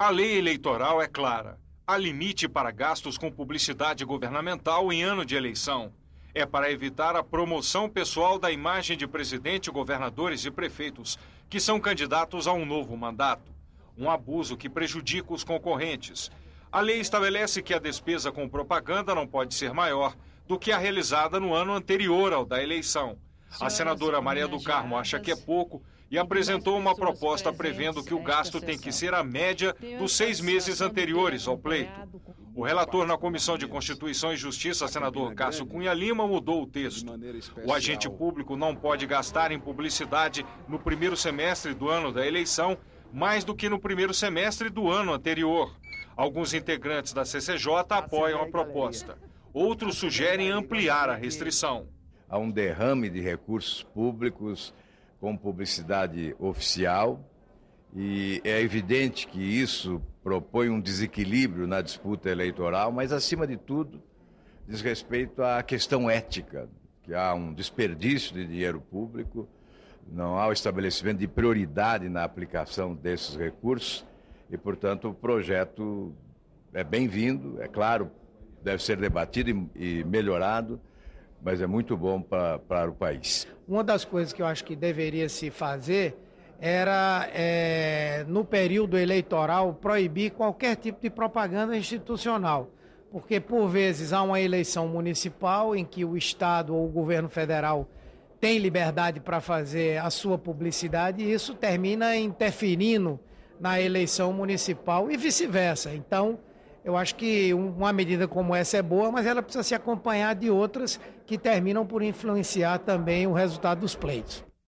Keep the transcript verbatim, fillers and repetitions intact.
A lei eleitoral é clara. Há limite para gastos com publicidade governamental em ano de eleição. É para evitar a promoção pessoal da imagem de presidente, governadores e prefeitos que são candidatos a um novo mandato. Um abuso que prejudica os concorrentes. A lei estabelece que a despesa com propaganda não pode ser maior do que a realizada no ano anterior ao da eleição. A senadora Maria do Carmo acha que é pouco e apresentou uma proposta prevendo que o gasto tem que ser a média dos seis meses anteriores ao pleito. O relator na Comissão de Constituição e Justiça, senador Cássio Cunha Lima, mudou o texto. O agente público não pode gastar em publicidade no primeiro semestre do ano da eleição mais do que no primeiro semestre do ano anterior. Alguns integrantes da C C J apoiam a proposta. Outros sugerem ampliar a restrição. Há um derrame de recursos públicos com publicidade oficial e é evidente que isso propõe um desequilíbrio na disputa eleitoral, mas, acima de tudo, diz respeito à questão ética, que há um desperdício de dinheiro público, não há o estabelecimento de prioridade na aplicação desses recursos e, portanto, o projeto é bem-vindo, é claro, deve ser debatido e melhorado, mas é muito bom para, para o país. Uma das coisas que eu acho que deveria se fazer era, é, no período eleitoral, proibir qualquer tipo de propaganda institucional, porque, por vezes, há uma eleição municipal em que o Estado ou o governo federal tem liberdade para fazer a sua publicidade e isso termina interferindo na eleição municipal e vice-versa. Então, eu acho que uma medida como essa é boa, mas ela precisa se acompanhar de outras que terminam por influenciar também o resultado dos pleitos.